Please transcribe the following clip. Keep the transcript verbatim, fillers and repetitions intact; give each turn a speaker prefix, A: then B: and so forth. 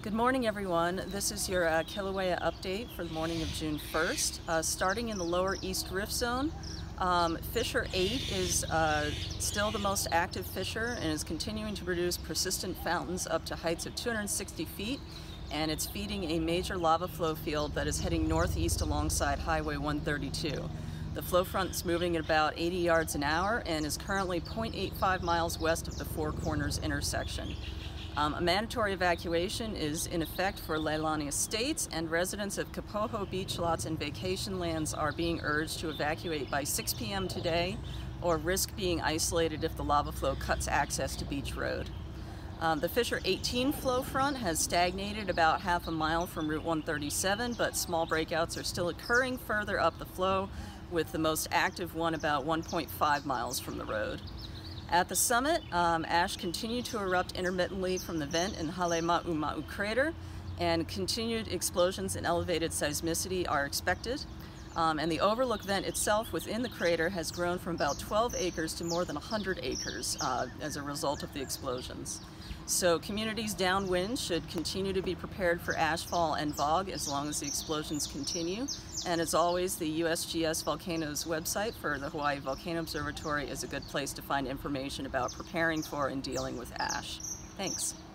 A: Good morning, everyone. This is your uh, Kilauea update for the morning of June first. Uh, starting in the lower east rift zone, um, Fissure eight is uh, still the most active fissure and is continuing to produce persistent fountains up to heights of two hundred sixty feet, and it's feeding a major lava flow field that is heading northeast alongside Highway one thirty-two. The flow front is moving at about eighty yards an hour and is currently zero point eight five miles west of the Four Corners intersection. Um, a mandatory evacuation is in effect for Leilani Estates, and residents of Kapoho beach lots and vacation lands are being urged to evacuate by six p m today or risk being isolated if the lava flow cuts access to Beach Road. Um, the Fissure eighteen flow front has stagnated about half a mile from Route one thirty-seven, but small breakouts are still occurring further up the flow, with the most active one about one point five miles from the road. At the summit, um, ash continued to erupt intermittently from the vent in Hale Ma'u crater, and continued explosions and elevated seismicity are expected. Um, and the overlook vent itself within the crater has grown from about twelve acres to more than one hundred acres uh, as a result of the explosions. So communities downwind should continue to be prepared for ashfall and fog as long as the explosions continue. And as always, the U S G S Volcanoes website for the Hawaii Volcano Observatory is a good place to find information about preparing for and dealing with ash. Thanks.